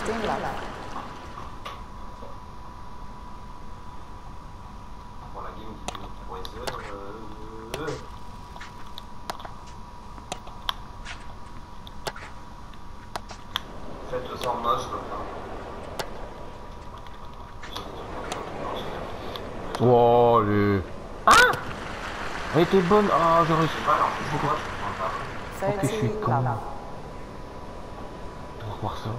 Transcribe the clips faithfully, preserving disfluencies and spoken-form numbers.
fifteen left. Bon, la game qui dure trois heures. Euh... Faites-le sans moche comme ça. Oh le... Ah, elle était bonne. Ah, j'aurais... Je sais pas, alors c'est quoi, je comprends pas. Ok, je suis thirty con. left. On va voir ça.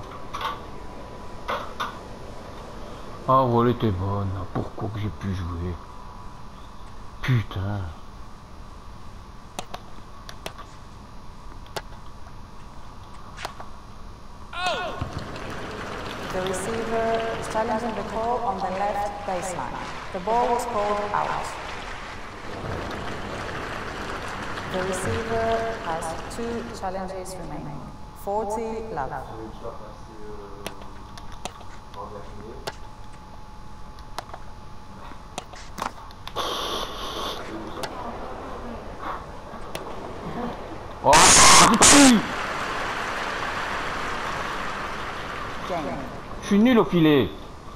Ah, ouais, elle était bonne. Pourquoi que j'ai pu jouer? Putain. The receiver is challenging the call on the left baseline. The ball was called out. The receiver has two challenges remaining. forty left. Oh, putain. Game. Je suis nul au filet.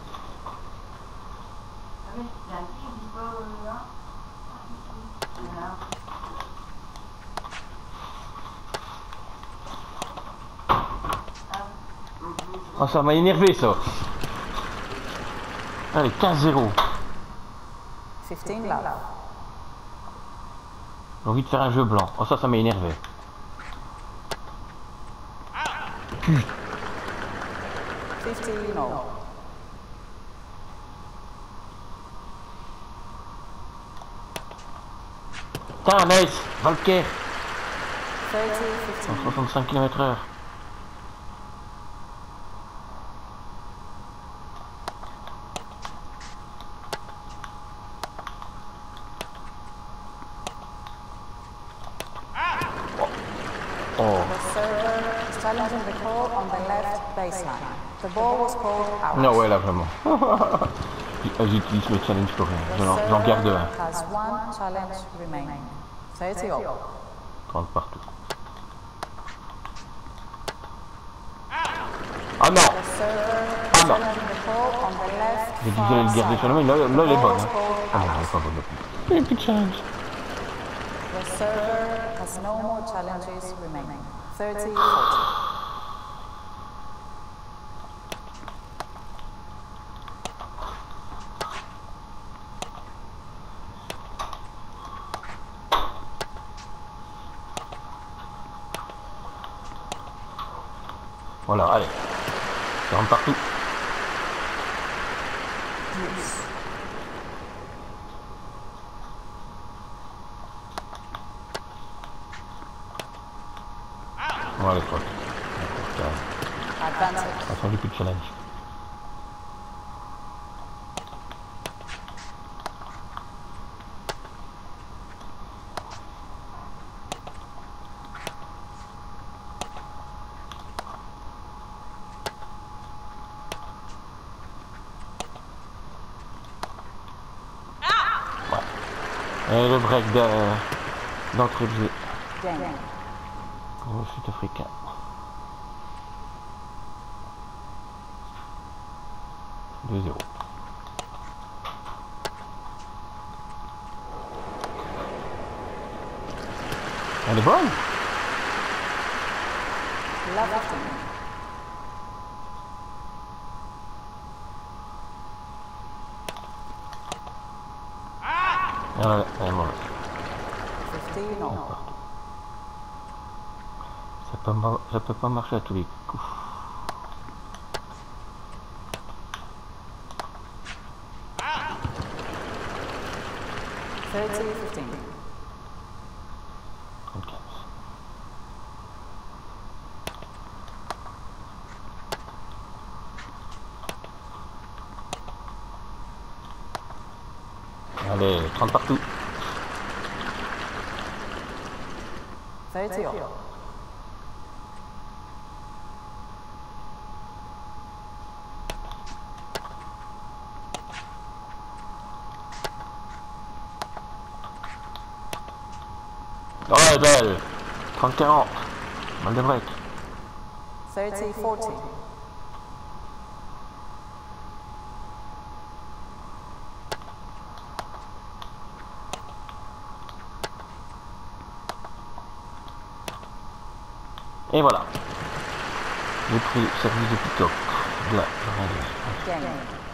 Oh, ça m'a énervé ça. Allez, quinze zéro. fifteen left. J'ai envie de faire un jeu blanc. Oh, ça, ça m'a énervé. Putain. fifteen all. Putain, nice. Valker. thirty fifteen. soixante-cinq kilomètres heure. Oh. The server is challenging the call on the left baseline. The ball was called out. Non, ouais, là, vraiment. J'utilise mes challenges pour rien. J'en j'en garde un. Has one challenge remaining. thirty all. trente partout. Ah non. The server is Ah non. challenging the call on the left J'ai dit que far j'allais le garder sur side. la main. Là, là, elle est The ball bonne. was Hein. called Ah non, elle out. est pas bonne non plus. Il y a une petite challenge. The server has no more challenges remaining. thirty forty. Voilà, allez. Ça rentre partout. Voilà les potes. Advantage. Attention, j'ai plus de challenge. Et le break d'entrée de jeu. Game. Au sud-africain. deux zéro. Elle est bonne. Love fifteen. Ah, elle est mauvaise. fifteen all. Ça peut, mar- ça peut pas marcher à tous les coups. thirty fifteen. trente-quinze. Allez, trente partout. thirty all. Oh, elle est belle. trente quarante. Mal de break. thirty forty. Et voilà. J'ai pris le service de pick-up. Là, je Game.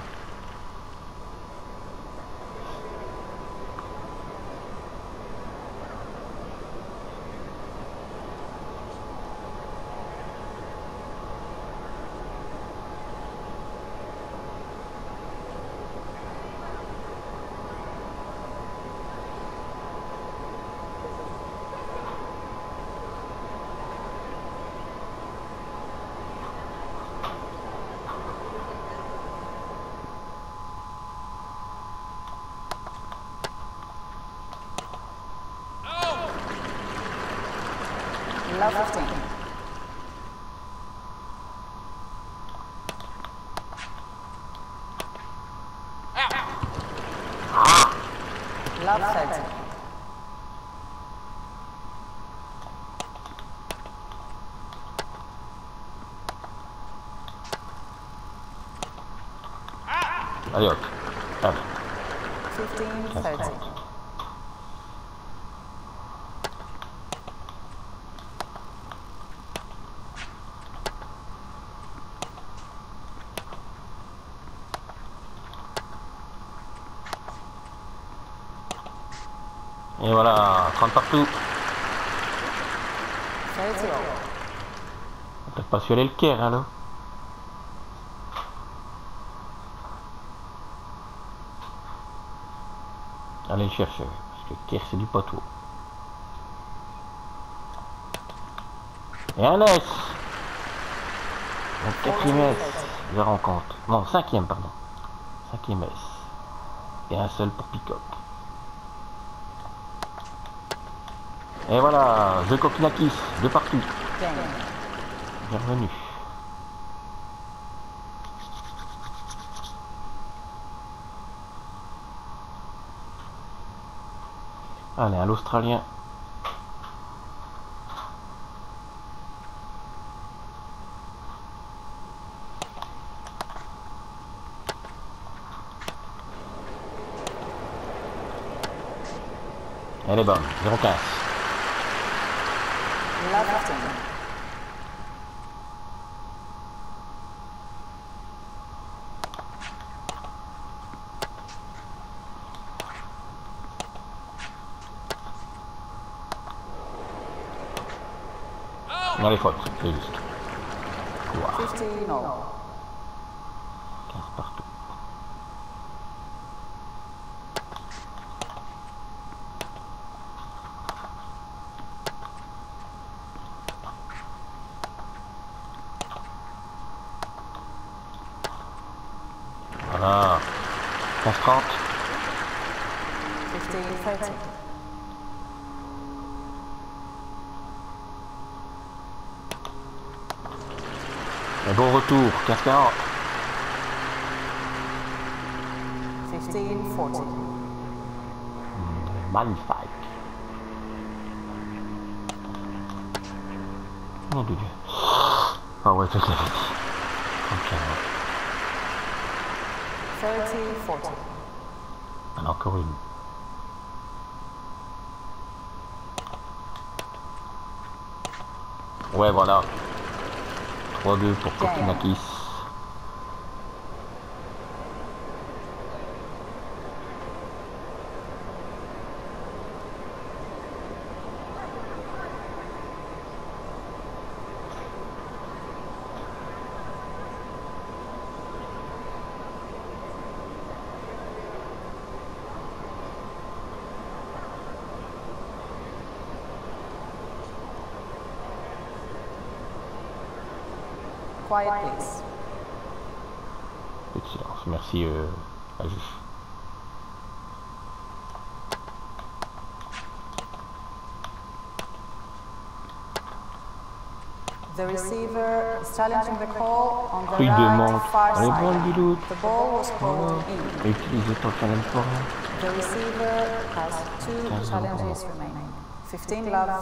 Love fifteen. Love thirty. Allez hop. Allez. Fifteen thirty. Et voilà, trente partout. Thirty all. On peut pas sur le Caire, hein, là. Allez le chercher, parce que Caire c'est du poteau. Et un S. Donc quatrième S de rencontre. Non, cinquième, pardon. Cinquième S. Et un seul pour pick-up. Et voilà, The Kokinakis, de partout. Game. Bienvenue. Allez, à l'Australien. Elle est bonne, zéro quinze. Love fifteen. Non, les fautes, c'est juste. Wow. Fifteen all. quinze partout. Voilà. quinze trente. Fifteen thirty. Un bon retour, quinze quarante. Fifteen forty. Magnifique. Mon Dieu. Ah ouais, c'est ça. Thirty forty. Alors, encore une. Ouais, voilà. trois deux pour Kokinakis. Quiet, please. Peu de silence. Merci, euh, à juge. The receiver is challenging the call on the Fruit de right manque. far Allez, bon, side. du doute. The ball was called in. Utilisé pour le challenge pour rien. The receiver has two challenges remaining. Fifteen love.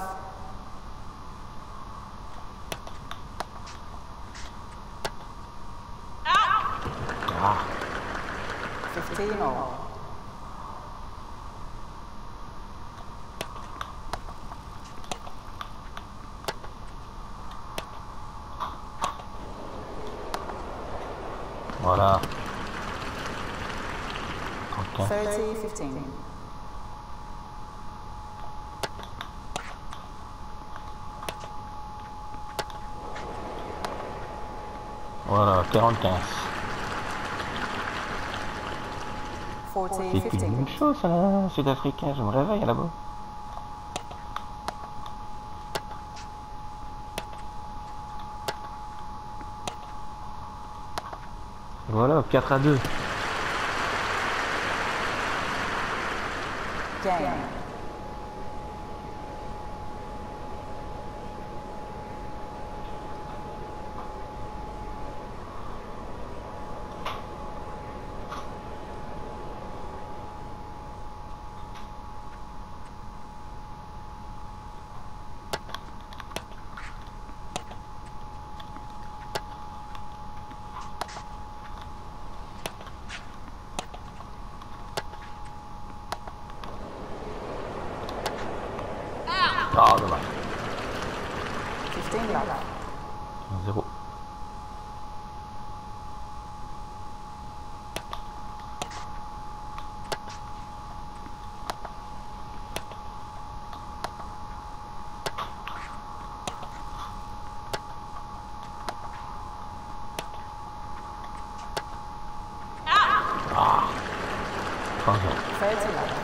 Ah, Fifteen all. Voilà. trente-quinze. thirty fifteen. Voilà, quarante-quinze. forty C'est plus fifteen. une chose, ça, là, sud-africain. Je me réveille là-bas. Voilà, quatre à deux. Game. Ah, dommage. fifteen love. Zéro. Ah. trois zéro. thirty love.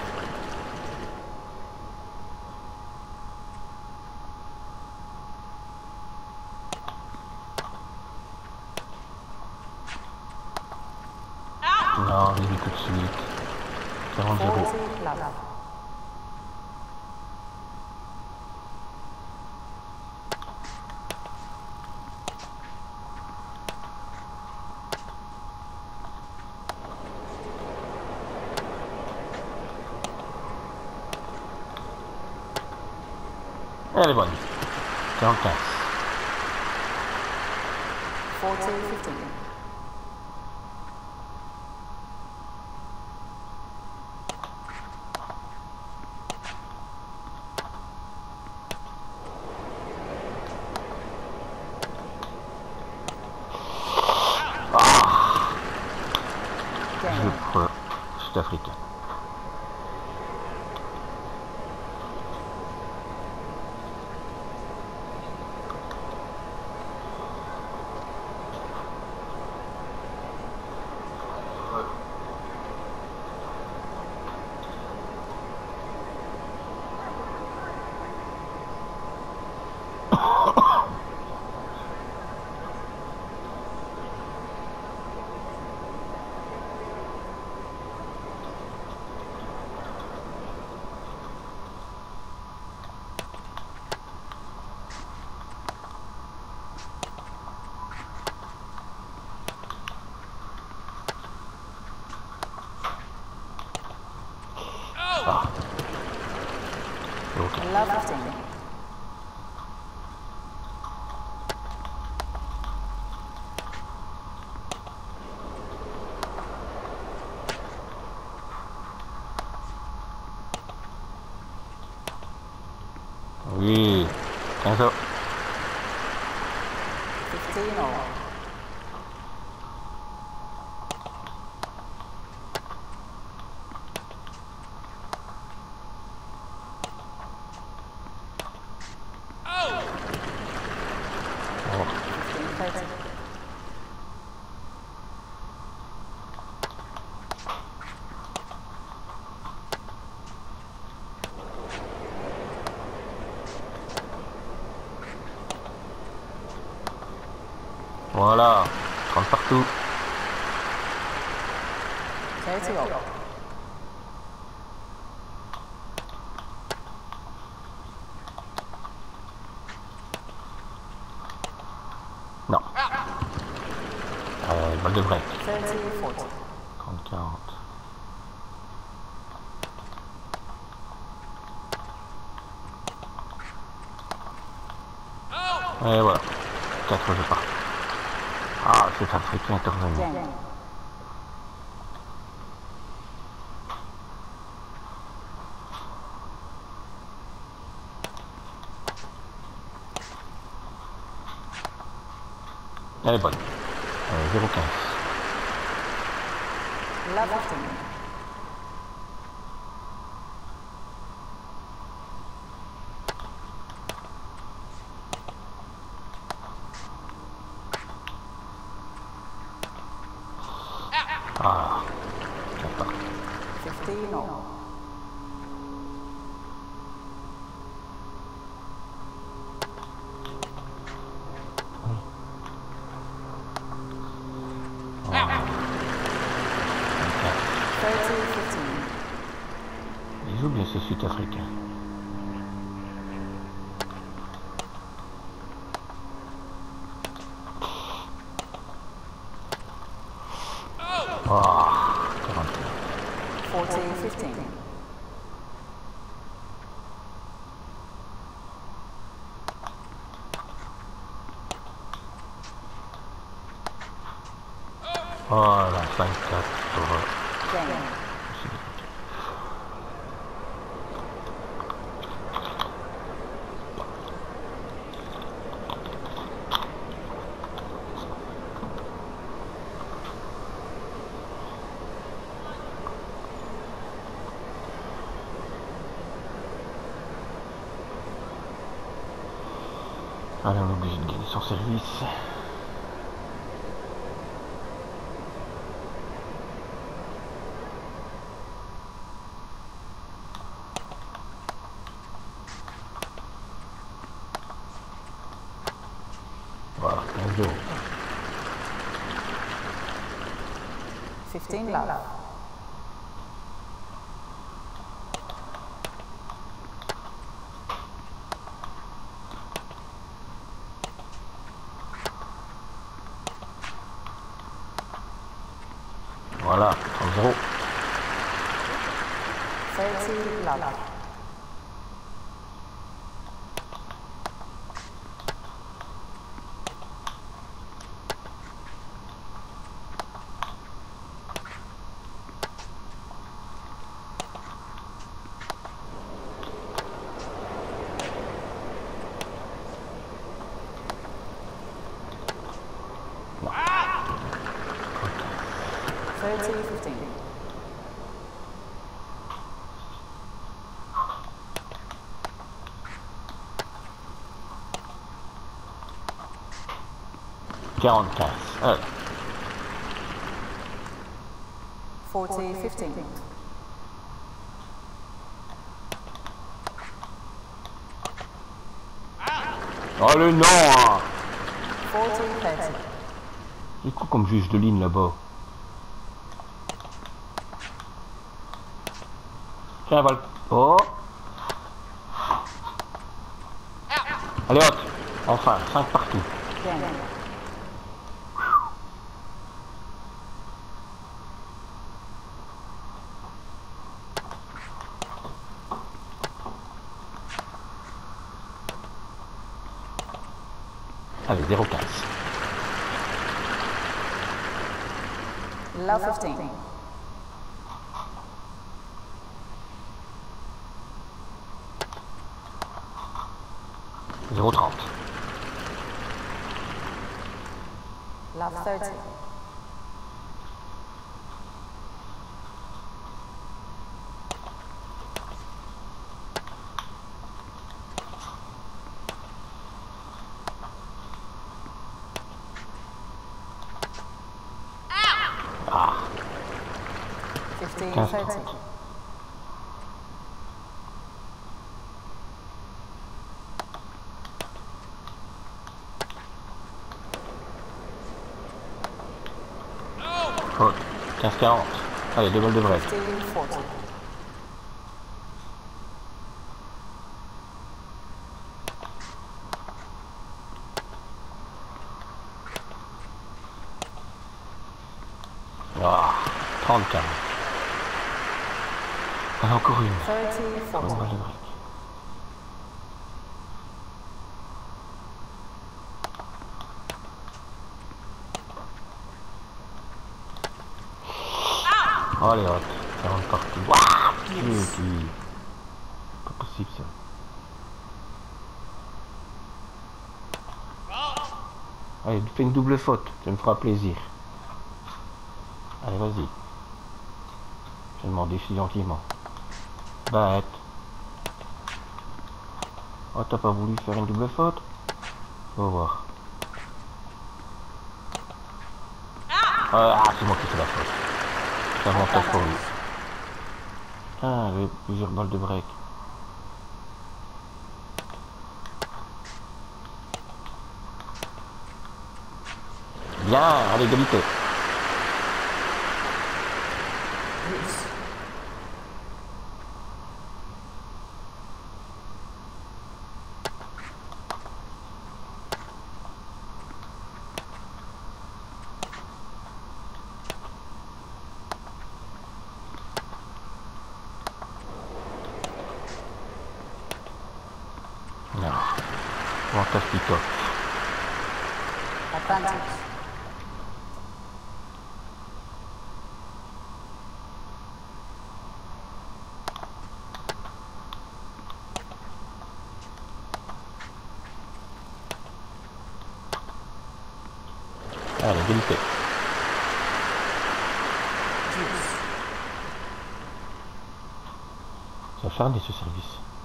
Non, j'ai vu tout de suite. quarante zéro. forty love. Elle est bonne. quarante-quinze. forty fifteen. Je prends sud-africain. Ah. Ok. Love fifteen. Oui. quinze heures. fifteen all. Oh. fifteen thirty. Voilà. trente partout. thirty all. Non. Euh, balle de break. thirty forty. trente quarante. Et voilà. quatre je pars. Ah, cet africain est revenu. Game. Elle est bonne. Euh, zéro quinze. Love fifteen. Ah, d'accord. fifteen all. thirty fifteen. Ils jouent bien ce sud-africain. Oh, quarante. forty fifteen. Oh la cinq quatre. Game. Allez, on est obligé de gagner son service. Voilà, quinze euros. fifteen love. Voilà, trente euros. thirty love. thirty fifteen. quarante-quinze. Euh, forty fifteen. oh le non hein. forty thirty. C'est quoi comme juge de ligne là-bas? Tiens, va le... Oh. Allez hop. Enfin, cinq partout. Game. Allez, zéro quinze. Love fifteen. zéro trente. Love thirty. Ah, fifteen quinze thirty. trente. Oh, quinze quarante. Allez, deux balles de break. fifteen forty. Ah, trente quarante. Allez, encore une. thirty Deux forty. balles de break. Allez hop, quarante partout. Waouh, qui... Pas possible ça. Allez, fais une double faute, ça me fera plaisir. Allez, vas-y. J'ai demandé si gentiment. Bête. Oh, t'as pas voulu faire une double faute? On va voir. Ah, c'est moi qui fais la faute. C'est avantage pour lui. Ah, j'ai plusieurs balles de break. Bien, à l'égalité. Non. Avantage pick-up. Advantage. Ah, l'égalité. Ça va faire des ce service.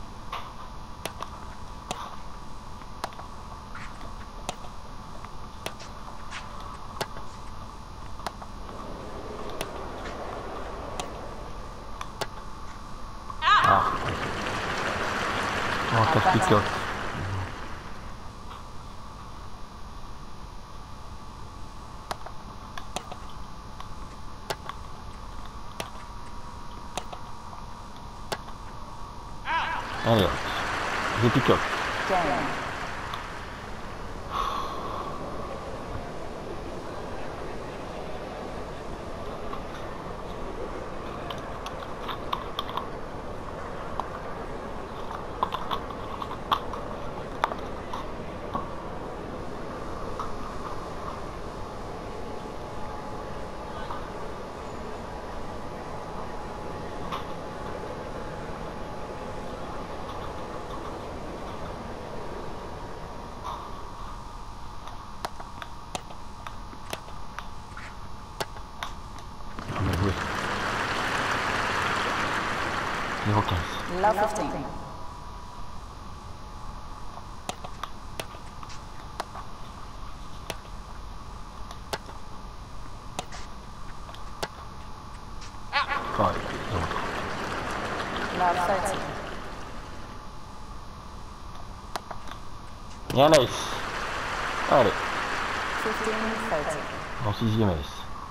Ah, avantage pick-up. Allez, je pick-up. Game. zéro quinze. Love fifteen. Ouais, zéro trois. Love thirty. Et un ace. Allez, Fifteen thirty. mon sixième ace.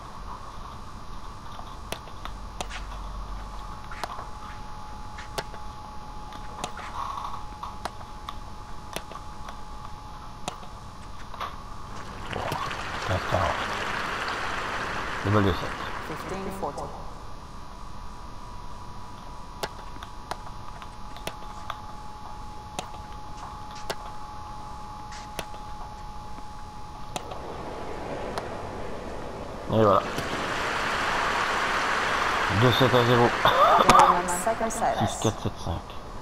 quinze quarante. Double de sept. Fifteen forty. Et voilà. deux sept à zéro. Game second six service. quatre sept cinq.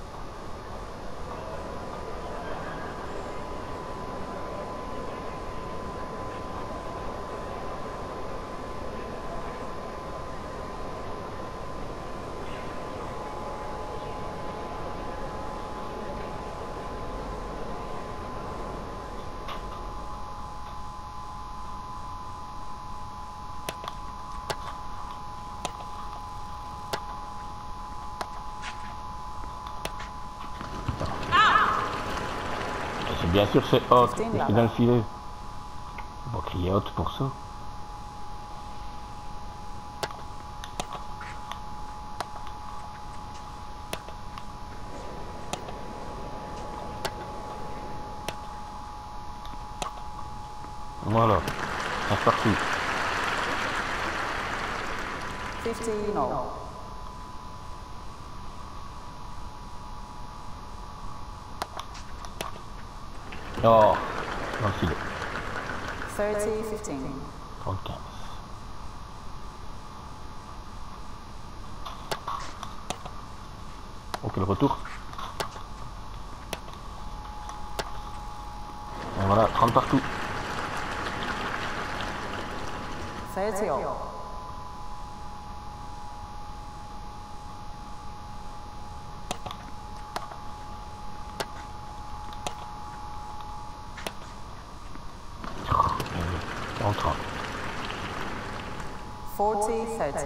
Bien sûr c'est hot, c'est dans le filet. On va crier hot pour ça. Voilà, c'est parti. Fifteen all. Oh, dans le filet. Thirty fifteen. trente-quinze. Ok, le retour. Et voilà, trente partout. Thirty all. forty thirty.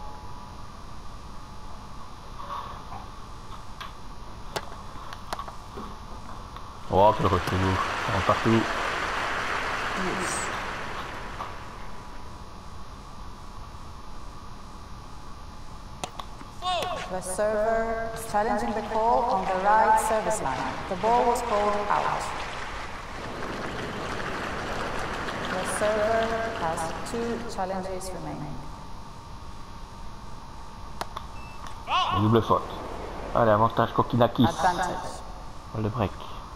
Oh, quel retour. Ça rentre partout. Use. The server is challenging the call on the right service line. The ball was called out. The server has two challenges remaining. Double faute. Allez, avantage Kokinakis. Advantage. Le break.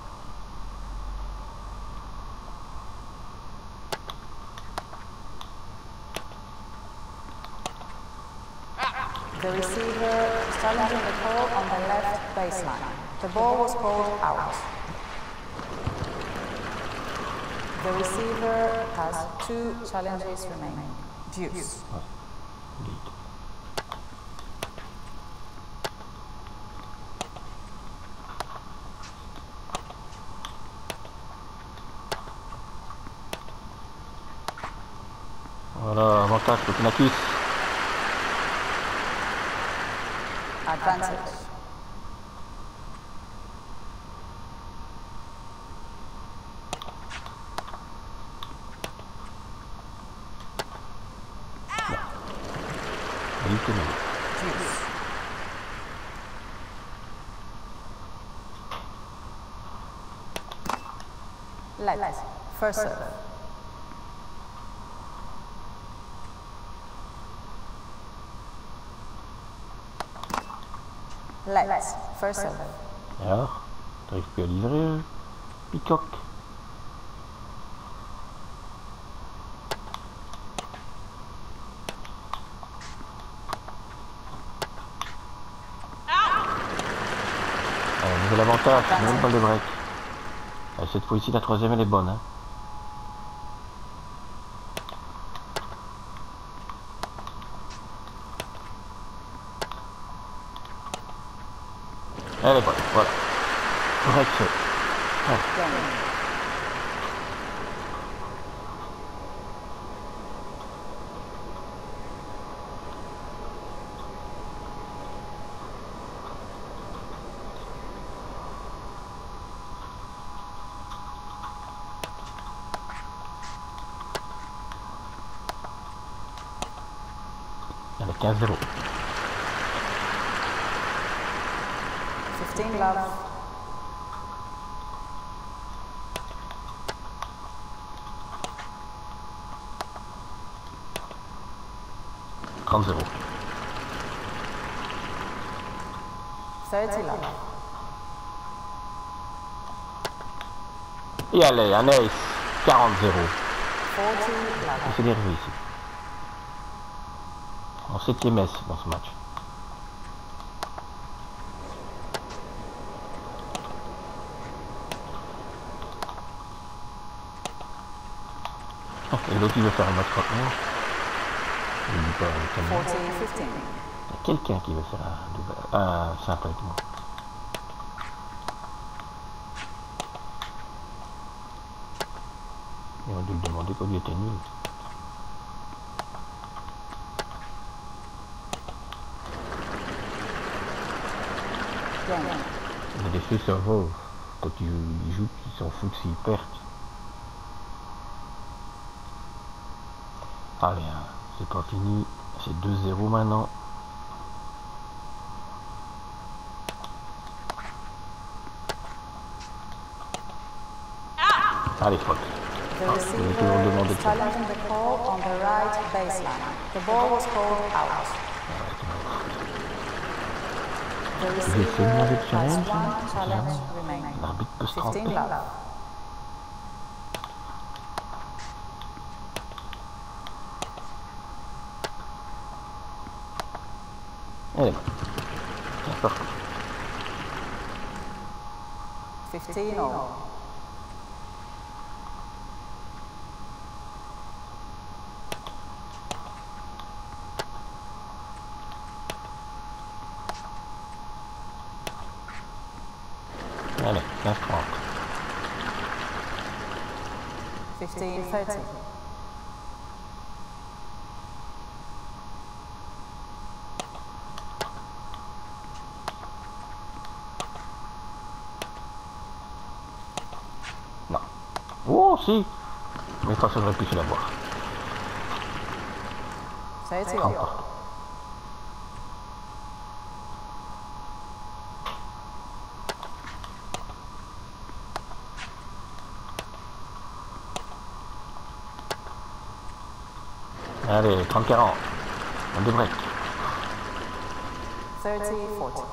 The receiver is challenging the call on the left baseline. The ball was called out. The receiver has two challenges remaining. Deuce. Voilà, avantage Kokinakis. Advantage. Deuce. Let. First serve. Let. First serve. Et alors, t'arrives plus à livrer, Peacock. Allez, nouvel avantage, même balle de break. Allez, cette fois-ci, la troisième, elle est bonne. Hein. Elle est bonne, voilà. Break fait. Ouais. Allez, quinze zéro. fifteen love. trente zéro. thirty love. Et allez, un ace. quarante zéro. forty love. C'est dérivé ici. En septième S dans ce match. Et l'autre il veut faire un match contre moi. Je ne dis pas avec un forty fifteen. Il y a quelqu'un qui veut faire un, double, un simple avec moi. Et on a dû le demander quand il était nul. Il y a des feux cerveaux. Quand ils jouent, ils s'en foutent s'ils perdent. Allez, hein, c'est pas fini. C'est deux zéro maintenant. Allez, faute. The Ah, je vais toujours receiver demander is ça. challenging the call on the right baseline. The ball was called out. The Je vais essayer de demander receiver le has challenge. one challenge remaining. L'arbitre peut se fifteen tromper. love. Elle est bonne. Tiens, parfait. fifteen all. Allez, quinze trente. fifteen thirty. Oh, si. Mais ça, j'aurais pu se la voir. thirty Prends up. pas. Allez, trente quarante. On devrait. thirty forty.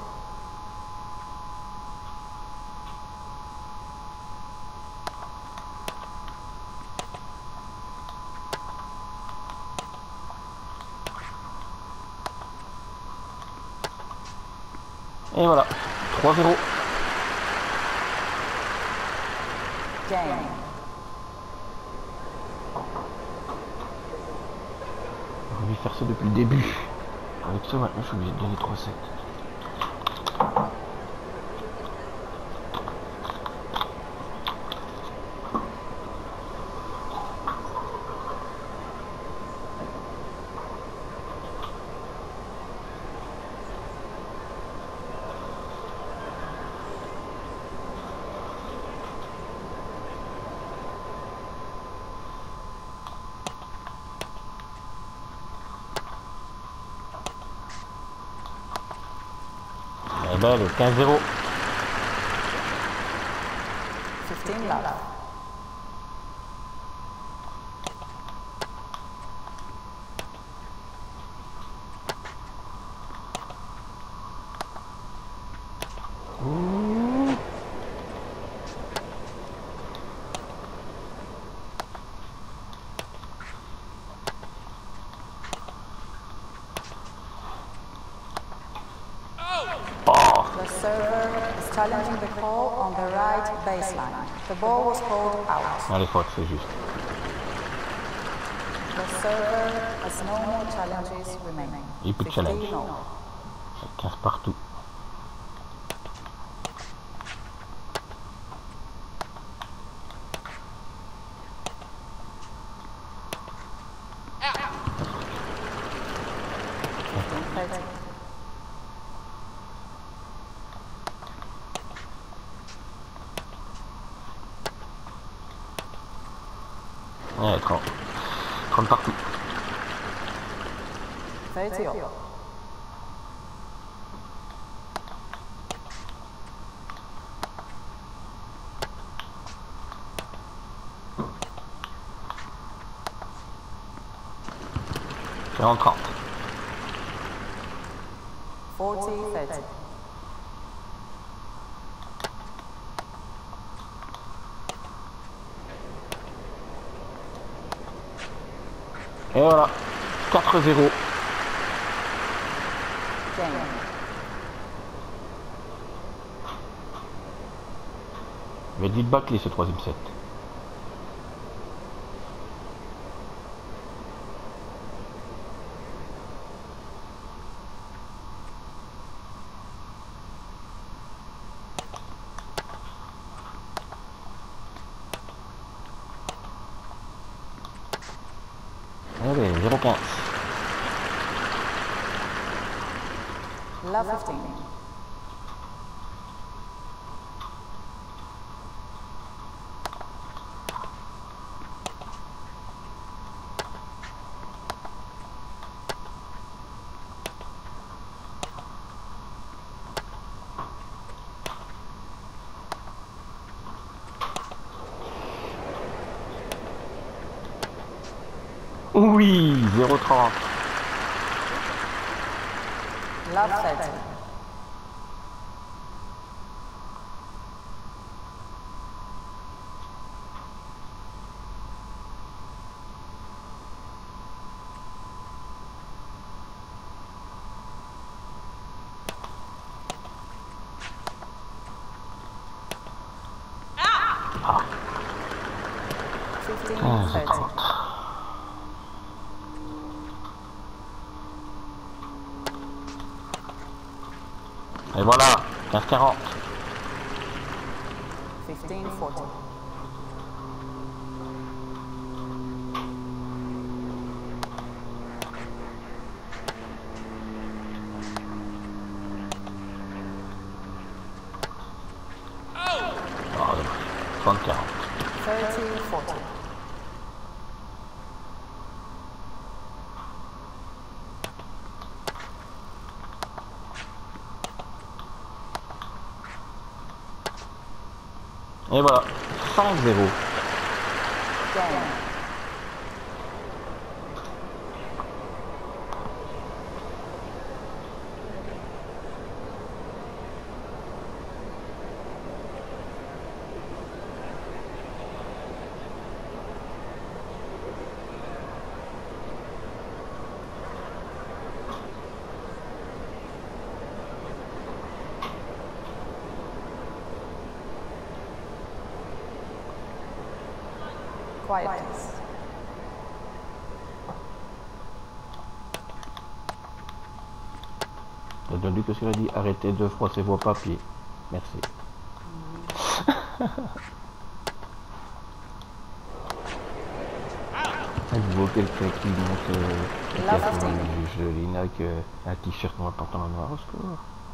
Et voilà. trois zéro. Game. On va faire ça depuis le début. Avec ça, maintenant, je suis obligé de donner trois sept. Eh ben, le quinze zéro. fifteen love. Oh, The server is challenging the call on the right baseline. The ball was called out. allez, Fox, c'est juste. The server has no more challenges remaining. Il peut challenge. fifteen all. quinze partout. thirty. Ouais, trente. trente partout. thirty all. quarante trente. forty thirty. Et voilà. quatre zéro. Game. Mais dites bâcler ce troisième set. Allez, zéro quinze. Love fifteen. Oui, zéro trente. Love thirty. Ah, fifteen quinze thirty. trente. Et voilà, quinze quarante. fifteen forty. Ah, dommage. trente quarante. thirty thirty forty. Et voilà, cinq zéro. Game. Quiet, please. J'ai entendu que ce qu'il a dit, arrêtez de froisser vos papiers. Merci. Je vois quelqu'un qui monte euh, qui Love a fait team. du jeu Lina avec euh, un t-shirt noir, pantalon noir au score.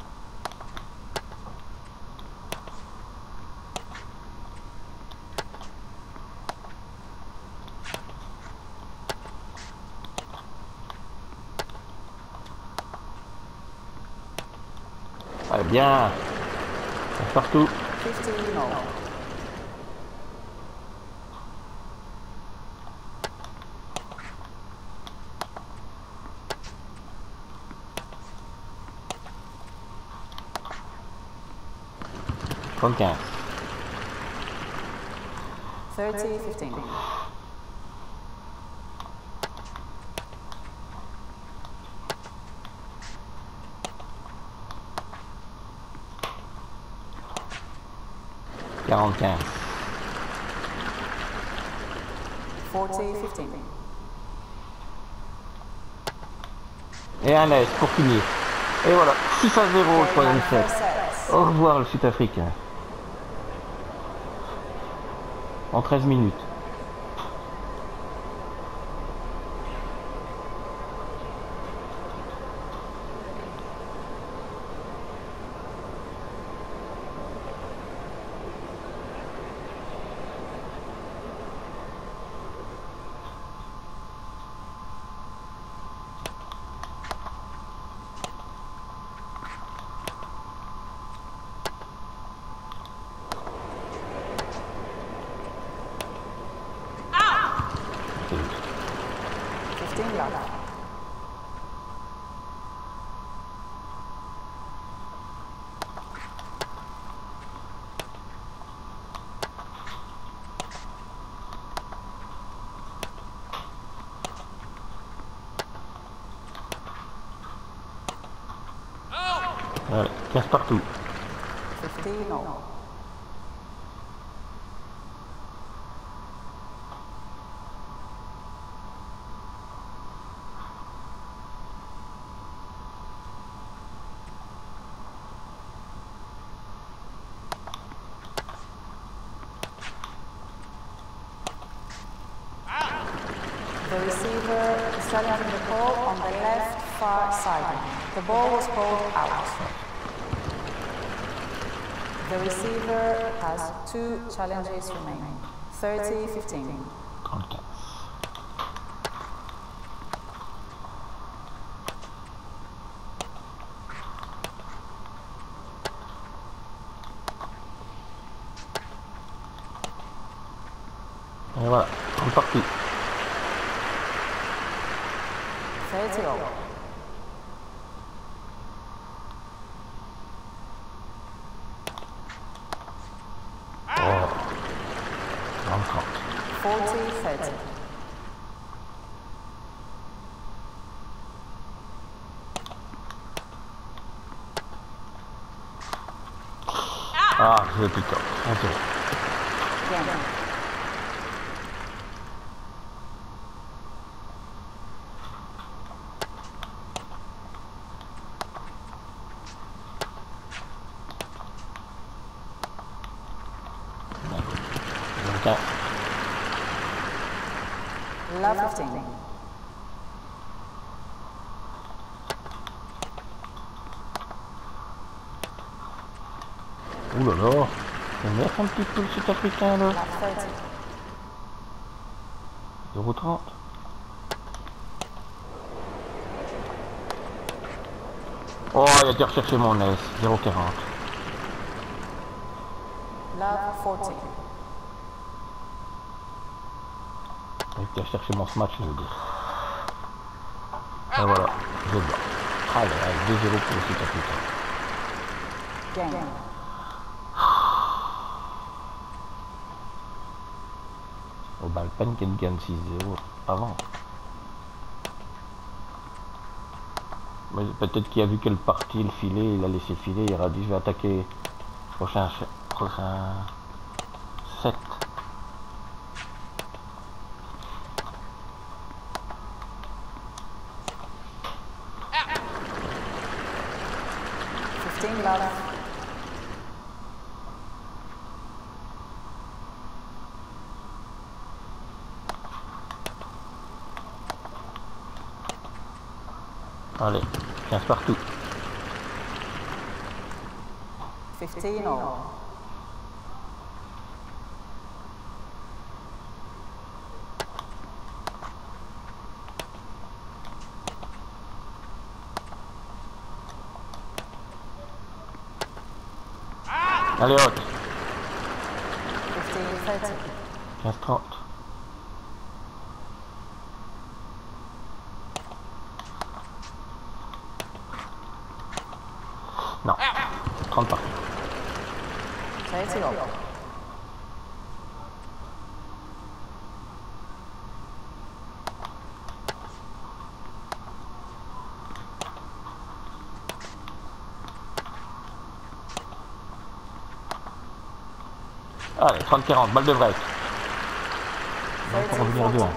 Allez, bien. Partout. fifteen more. trente-quinze. thirty fifteen. quarante-quinze. forty fifteen. Et un aise pour finir. Et voilà, six à zéro au troisième set. First set. Au revoir le Sud-Africain. En treize minutes. fifteen love. Voilà, casse partout. fifteen all. The receiver is challenging the call on the left far side. The ball was called out. The receiver has two challenges remaining. thirty fifteen. trente-quinze. Et voilà, on est parti. thirty all. Oh. vingt-trente. forty thirty. Ah, j'ai plus tard. un zéro. Game. vingt-quatre. Love fifteen. Ouh là là, c'est nerf un petit peu le Sud-Africain là. Love thirty. zéro trente. Oh, il a été recherché mon S. zéro quarante. Love quarante. Il a été recherché mon smash, je veux dire. Et voilà, je bats. Allez, allez, deux zéro pour le Sud Africain. Game. Oh bah le Penken gagne six zéro avant. Mais peut-être qu'il a vu quelle partie le filet, il a laissé filer, il a dit je vais attaquer prochain prochain sept. fifteen love. Allez, quinze partout. fifteen all. Allez, haute. fifteen thirty. quinze trente. Non, trente partout. thirty all. Allez, trente quarante, balle de break. On va thirty revenir deux forty. un.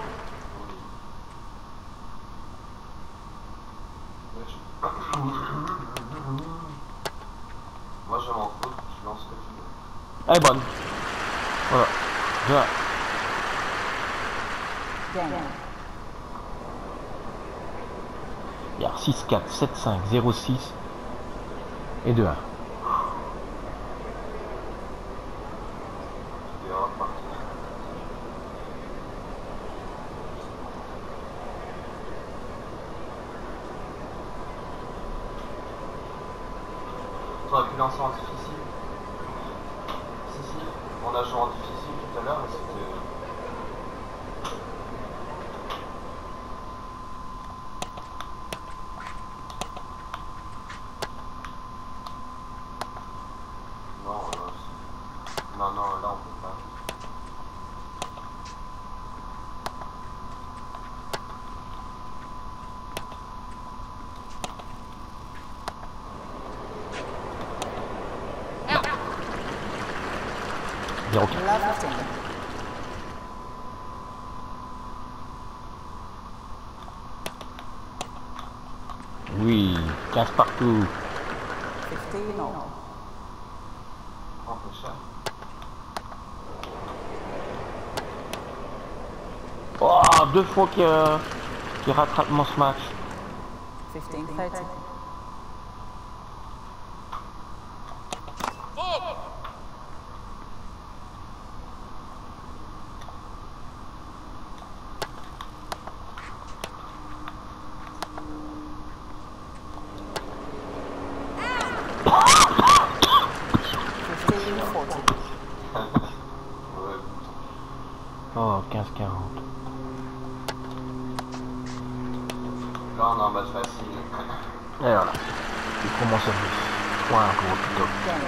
Moi je m'en fous, je lance ce que tu veux. Elle est bonne. Voilà. deux un. Game. Il y a six quatre, sept cinq, zéro six et deux un. Tu es reparti. Tu aurais pu lancer en difficile. Si, si, on a joué en difficile tout à l'heure, mais c'était. Non, euh, c'est- non, non, là on peut pas. zéro quatre. Love fifteen. Oui, quinze partout. fifteen all. Un peu cher. Oh, deux fois qu'il euh, qu'il rattrape mon smash. fifteen thirty. fifteen forty. Ouais. Oh, quinze quarante. Là on a un match facile. Et voilà. Il prend mon service. Point pour le top. Game.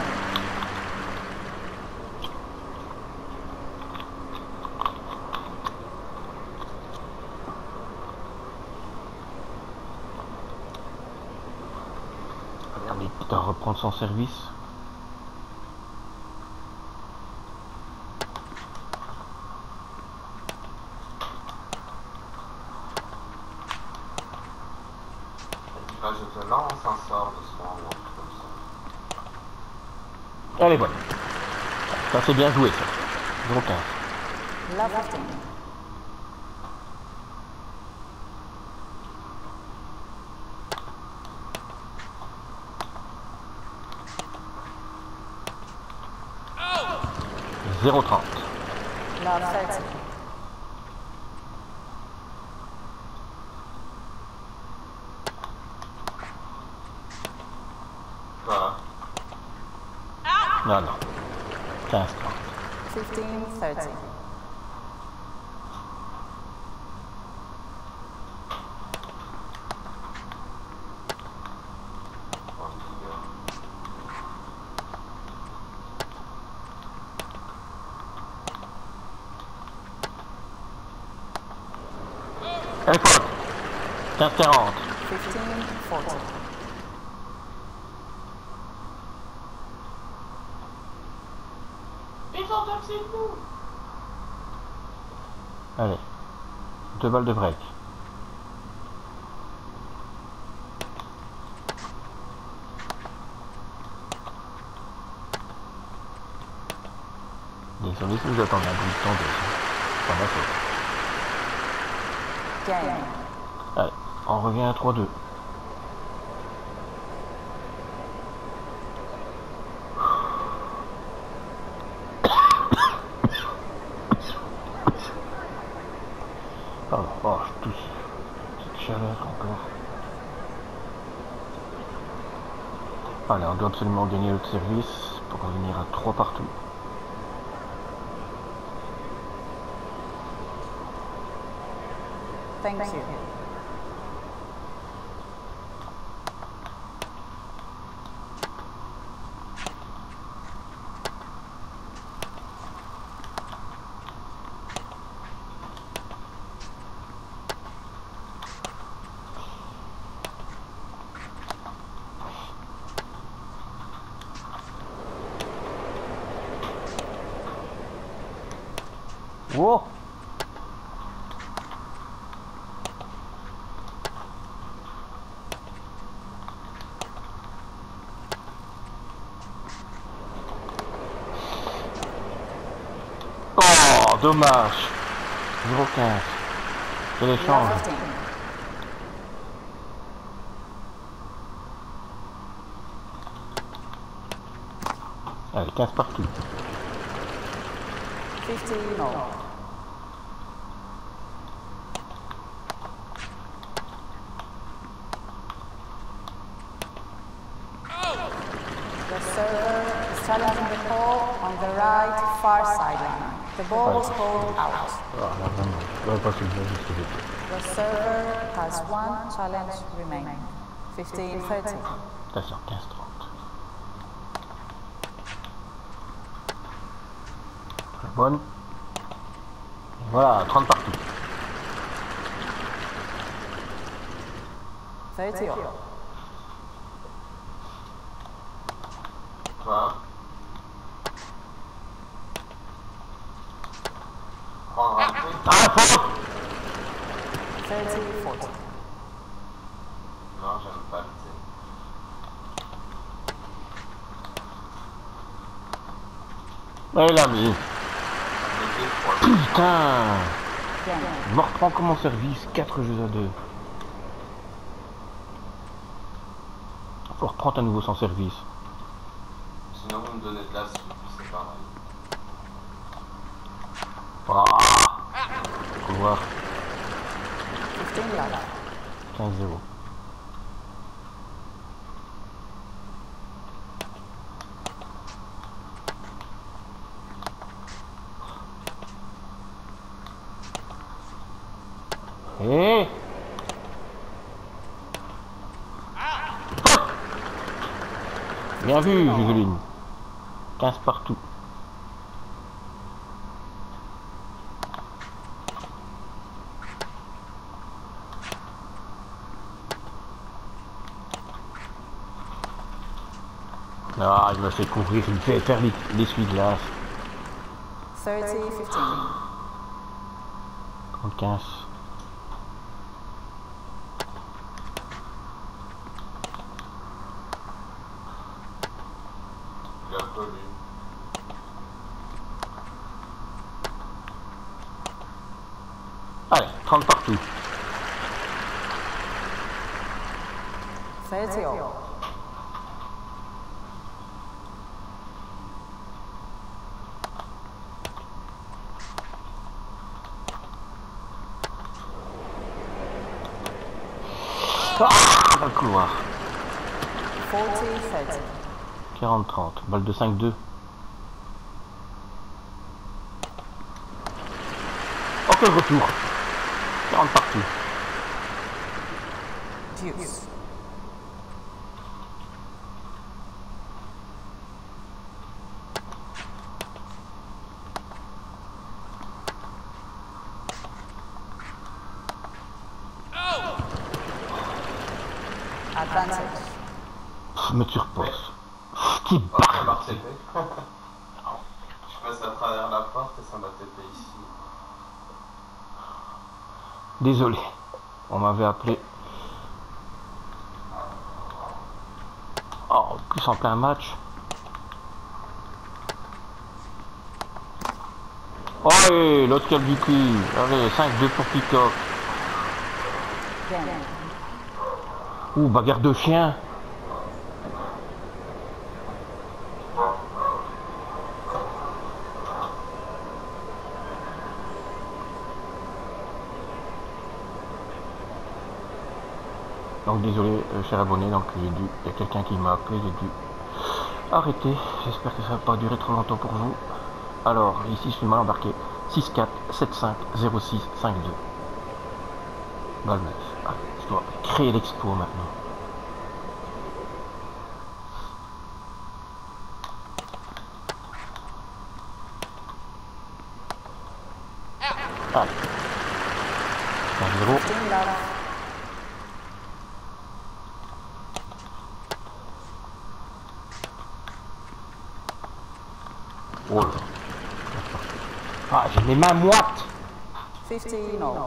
Regardez, putain, reprendre son service. Là je te lance un sort de soin ou un truc comme ça. Elle est bonne. Ça c'est bien joué ça. zéro quinze. Love fifteen. zéro trente. Love thirty. Quoi? Non, non. quinze trente. fifteen thirty. Elle est forte. quinze quarante. fifteen forty. Allez. Deux balles de break. Désolé si vous attendez un bout de temps de... Ça va faire. Game. Allez, on revient à trois deux. Oh, oh, je tousse. Cette chaleur encore. Allez, on doit absolument gagner l'autre service pour revenir à trois partout. Thank you. Wow! Oh, dommage. zéro quinze. C'est l'échange. fifteen. Allez, quinze partout. fifteen all. The server is challenging the call on the right far sideline. The ball was called out. Ah, là, vraiment, je dois pas se le dire jusqu'au bout. The server has one challenge remaining. fifteen thirty. Attention, quinze trente. Bonne. Voilà, trente partout. thirty all. Quoi? Prendre un truc? Ah, faute! thirty forty. Non, j'aime pas le thé. Ouais, il a mis. Putain! Game. Je me reprends comme en service, quatre jeux à deux. Faut reprendre à nouveau sans service. Sinon, vous me donnez de la soupe, c'est pareil. Ah! Faut voir. fifteen love. quinze zéro. Eh! Bien vu, Juveline. quinze partout. Ah, il m'a fait couvrir, il me fait faire l'essuie-glace. thirty fifteen. quinze. Il a connu. Allez, trente partout. thirty all. Ah, dans le couloir. forty thirty. quarante trente. Balle de cinq deux. Oh, quel retour. quarante partout. Deuce. Advantage. Pff, mais tu reposes. Qui Oh, ça m'a barre. R T P. Je passe à travers la porte et ça m'a T P ici. Désolé. On m'avait appelé. Oh, en plus en plein match. Oh, et l'autre qui a du cul. Allez, cinq deux pour Peacock. Game. Ouh, bagarre de chien. Donc désolé, euh, cher abonné, donc j'ai dû, il y a quelqu'un qui m'a appelé, j'ai dû arrêter. J'espère que ça va pas durer trop longtemps pour vous. Alors, ici je suis mal embarqué. six quatre sept cinq zéro six cinq deux. Balle neuf. Ah, je dois créer l'exploit maintenant. Allez. un zéro. fifteen love. Oh là. Ah, j'ai les mains moites. fifteen all.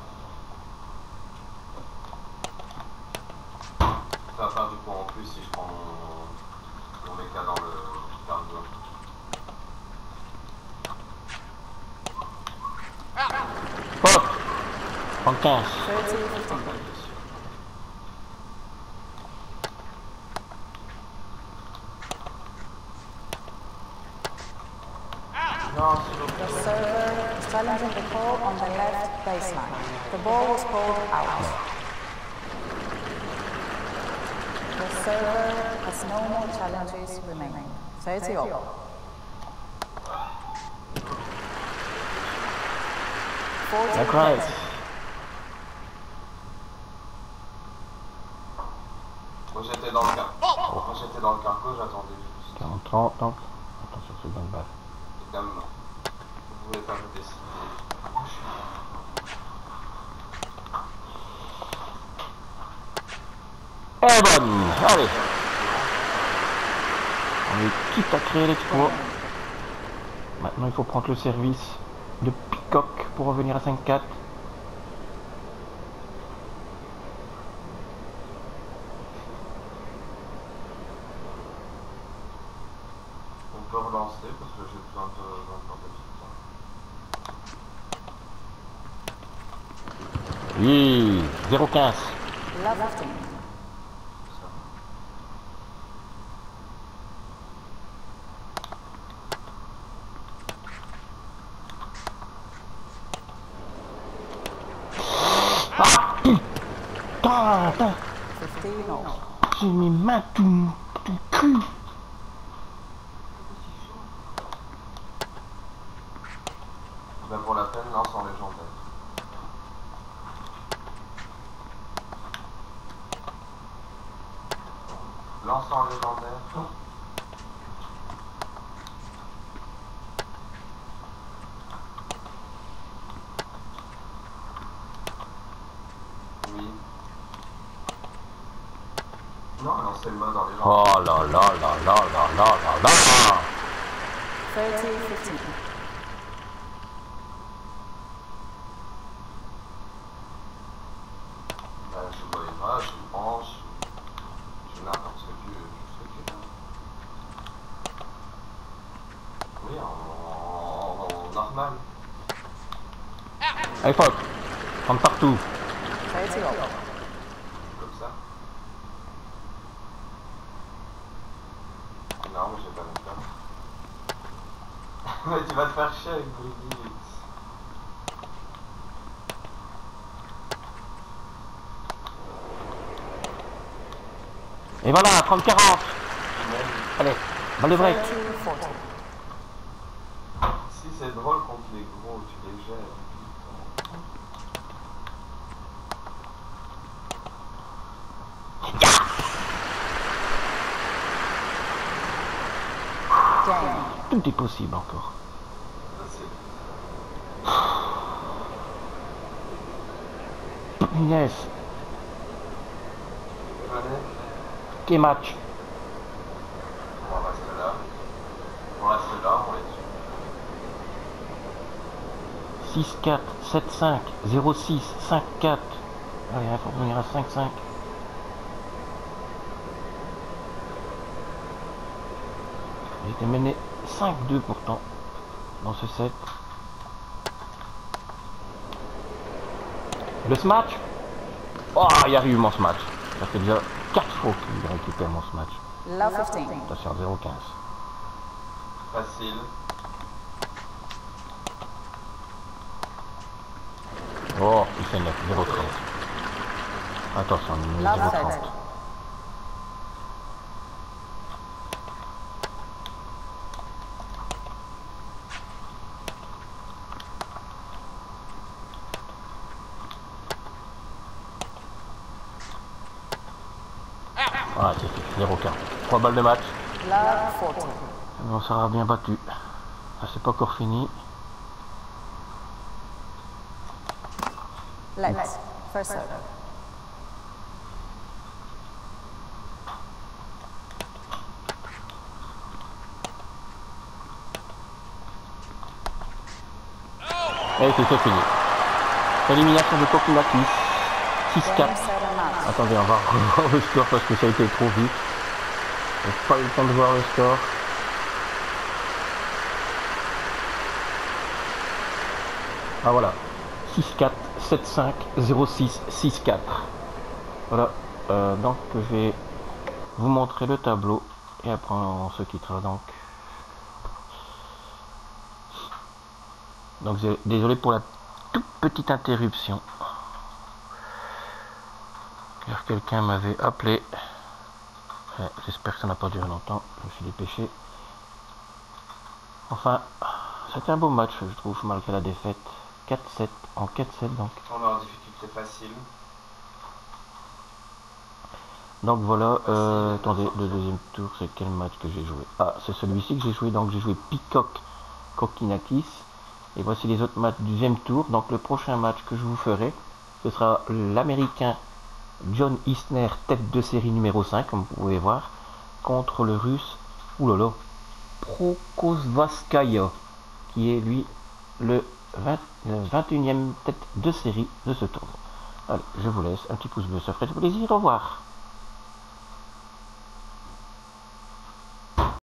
Ça va faire du point en plus si je prends mon, mon méca dans le cargo. Hop. trente-quinze. thirty fifteen. Non, s'il vous plaît. The server is challenging the call on the left baseline. The ball was called out. The server has no more challenges remaining. thirty all. forty That's right. Moi j'étais dans le cargo. Moi j'étais dans le cargo, j'attendais juste. quarante trente. Donc. Attention, c'est bonne balle. Et comme vous voulez pas me décider. Et bonne. Allez. On est quitte à créer l'exploit. Maintenant, il faut prendre le service de Peacock pour revenir à cinq quatre. On peut relancer parce que j'ai besoin de d'un peu de temps. Oui. zéro quinze. love fifteen. Ah putain, putain. fifteen all. J'ai mes mains tout, tout cru. Ben pour la peine, lance en légendaire. Lance en légendaire. Oui. Non, lancez le mode en légendaire. Oh là là là là là là là là. thirty fifteen. Ben, je voyais pas, je pense, je fais n'importe ce que tu veux, ce que tu veux. Oui, en, en, en normal. Allez, fuck. Prendre partout. thirty all. Comme ça. Non, mais j'ai pas le temps. Mais tu vas te faire chier avec Brigitte. Et voilà, trente quarante. même. Allez, balle de break. thirty-two forty. Si c'est drôle contre les gros, tu les gères. Game. Tout est possible encore. Ça, c'est Punaise. Venez, Quel match. on reste là. On reste là, on est dessus. six quatre, sept cinq, zéro six, cinq quatre. Allez, il faut revenir à cinq cinq. J'étais mené cinq deux pourtant dans ce set. Le smash. Oh, il y a eu mon smash. Ça fait déjà quatre fois qu'il récupère mon smash. Love fifteen. Attention, zéro quinze. Facile. Oh, il fait neuf, zéro treize. Attention, il met Love zéro thirty. trente. Ah, c'est fait, zéro quinze. trois balles de match. Love forty. On sera bien battu. Ça c'est pas encore fini. Let's. First serve. Et c'est ça fini. Élimination de Kokinakis. six Game, quatre. set, and match. Attendez, on va revoir le score parce que ça a été trop vite. J'ai pas eu le temps de voir le score. Ah voilà. six quatre, sept cinq, zéro six, six quatre. Voilà. Euh, donc je vais vous montrer le tableau et après on se quittera donc. Donc désolé pour la toute petite interruption. Car quelqu'un m'avait appelé. Ouais, j'espère que ça n'a pas duré longtemps. Je me suis dépêché. Enfin, c'était un beau match, je trouve, malgré la défaite. quatre sept en quatre sept donc. On est en difficulté facile. Donc voilà, euh, attendez, le deuxième tour, c'est quel match que j'ai joué? Ah, c'est celui-ci que j'ai joué, donc j'ai joué Peacock Kokinakis. Et voici les autres matchs du deuxième tour. Donc le prochain match que je vous ferai, ce sera l'américain John Isner, tête de série numéro cinq, comme vous pouvez voir, contre le russe, oulala, Prokozvaskaya, qui est lui le, vingt, le vingt et unième tête de série de ce tour. Allez, je vous laisse, un petit pouce bleu, ça ferait plaisir, au revoir.